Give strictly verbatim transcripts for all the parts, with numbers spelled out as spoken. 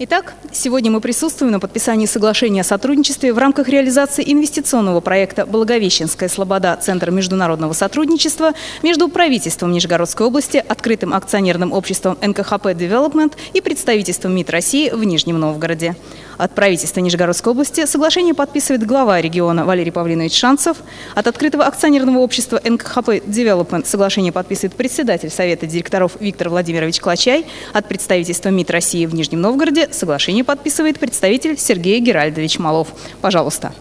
Итак, сегодня мы присутствуем на подписании соглашения о сотрудничестве в рамках реализации инвестиционного проекта «Благовещенская слобода. Центр международного сотрудничества» между правительством Нижегородской области, открытым акционерным обществом эн ка ха пэ Development и представительством МИД России в Нижнем Новгороде. От правительства Нижегородской области соглашение подписывает глава региона Валерий Павлинович Шанцев. От открытого акционерного общества эн ка ха пэ Development соглашение подписывает председатель Совета директоров Виктор Владимирович Клочай. От представительства МИД России в Нижнем Новгороде соглашение подписывает представитель Сергей Геральдович Малов. Пожалуйста.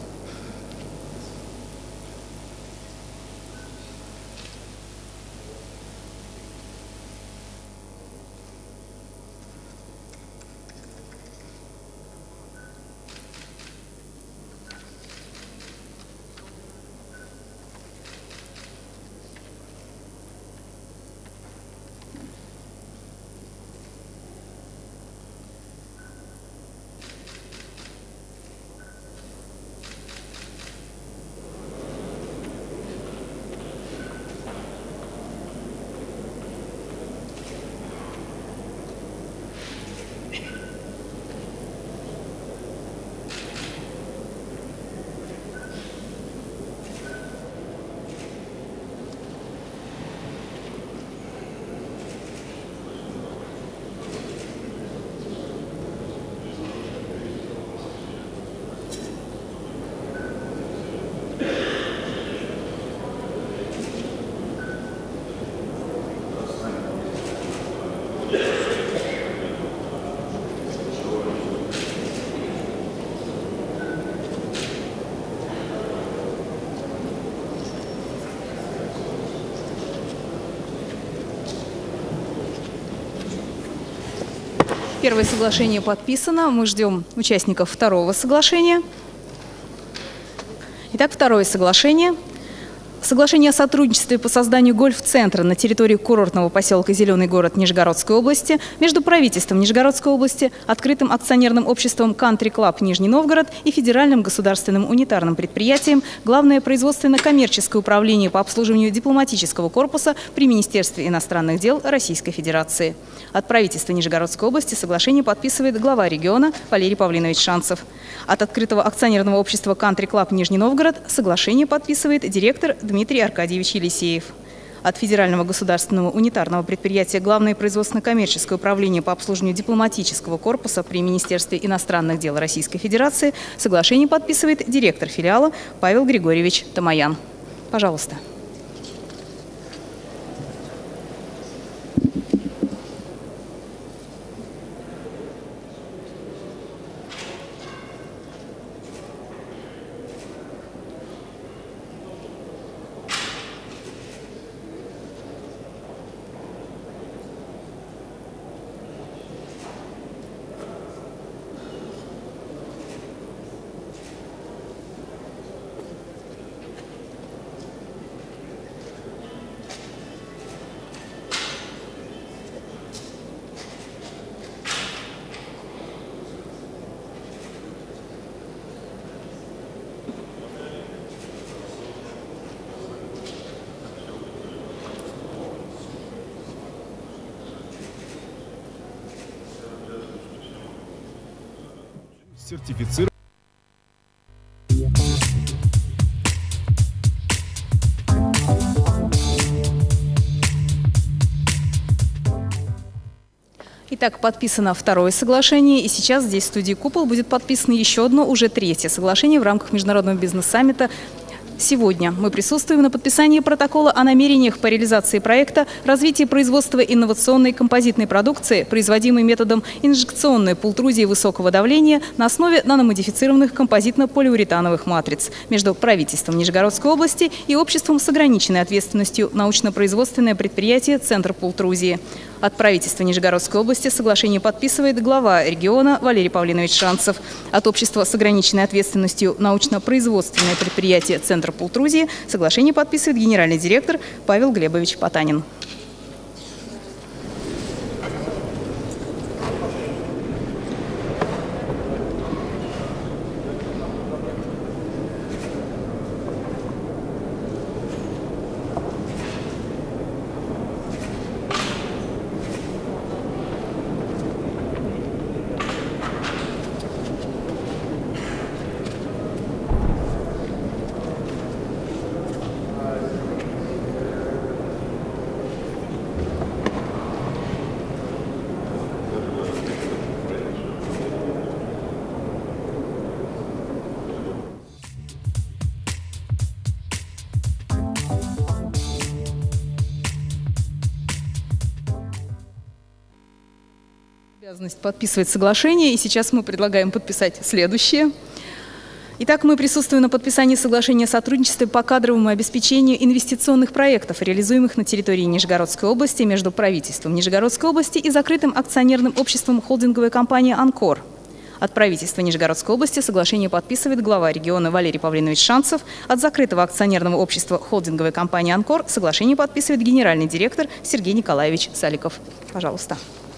Первое соглашение подписано. Мы ждем участников второго соглашения. Итак, второе соглашение. Соглашение о сотрудничестве по созданию гольф-центра на территории курортного поселка Зеленый город Нижегородской области между правительством Нижегородской области, открытым акционерным обществом Country Club Нижний Новгород и федеральным государственным унитарным предприятием Главное производственно-коммерческое управление по обслуживанию дипломатического корпуса при Министерстве иностранных дел Российской Федерации. От правительства Нижегородской области соглашение подписывает глава региона Валерий Павлинович Шанцев. От открытого акционерного общества Country Club Нижний Новгород соглашение подписывает директор Дмитрий Аркадьевич Елисеев. От федерального государственного унитарного предприятия Главное производственно-коммерческое управление по обслуживанию дипломатического корпуса при Министерстве иностранных дел Российской Федерации соглашение подписывает директор филиала Павел Григорьевич Тамаян. Пожалуйста. Сертифицирован. Итак, подписано второе соглашение, и сейчас здесь в студии «Купол» будет подписано еще одно, уже третье соглашение в рамках Международного бизнес-саммита. Сегодня мы присутствуем на подписании протокола о намерениях по реализации проекта развития производства инновационной композитной продукции, производимой методом инжекционной пультрузии высокого давления на основе наномодифицированных композитно-полиуретановых матриц между правительством Нижегородской области и обществом с ограниченной ответственностью научно-производственное предприятие «Центр пультрузии». От правительства Нижегородской области соглашение подписывает глава региона Валерий Павлинович Шанцев. От общества с ограниченной ответственностью научно-производственное предприятие «Центр пультрузии» соглашение подписывает генеральный директор Павел Глебович Потанин. Обязанность подписывать соглашение, и сейчас мы предлагаем подписать следующее. Итак, мы присутствуем на подписании соглашения о сотрудничестве по кадровому обеспечению инвестиционных проектов, реализуемых на территории Нижегородской области между правительством Нижегородской области и закрытым акционерным обществом холдинговой компании «Анкор». От правительства Нижегородской области соглашение подписывает глава региона Валерий Павлинович Шанцев. От закрытого акционерного общества холдинговой компании «Анкор» соглашение подписывает генеральный директор Сергей Николаевич Саликов. Пожалуйста.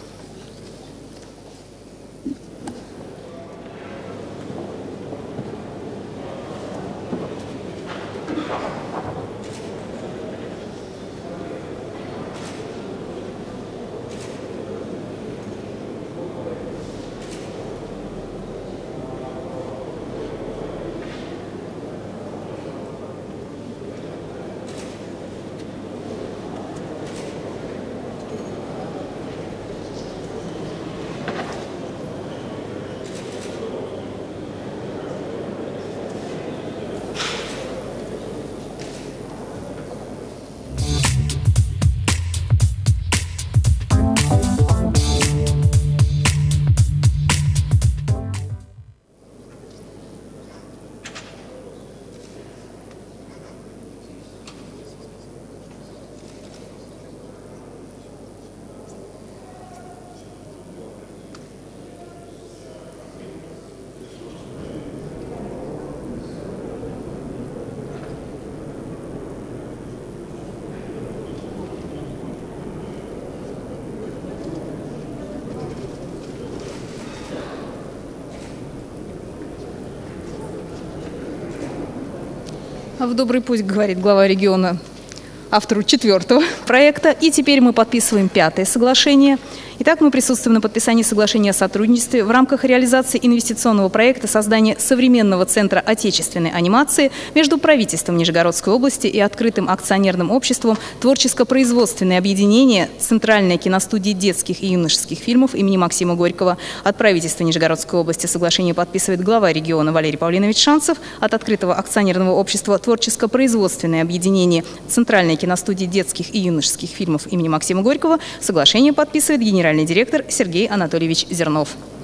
В добрый путь, говорит глава региона автору четвертого проекта. И теперь мы подписываем пятое соглашение. Итак, мы присутствуем на подписании соглашения о сотрудничестве в рамках реализации инвестиционного проекта создания современного центра отечественной анимации между правительством Нижегородской области и открытым акционерным обществом «Творческо-производственное объединение Центральной киностудии детских и юношеских фильмов имени Максима Горького». От правительства Нижегородской области соглашение подписывает глава региона Валерий Павлинович Шанцев. От открытого акционерного общества «Творческо-производственное объединение Центральной киностудии детских и юношеских фильмов имени Максима Горького» соглашение подписывает генеральный директор Сергей Анатольевич Зернов.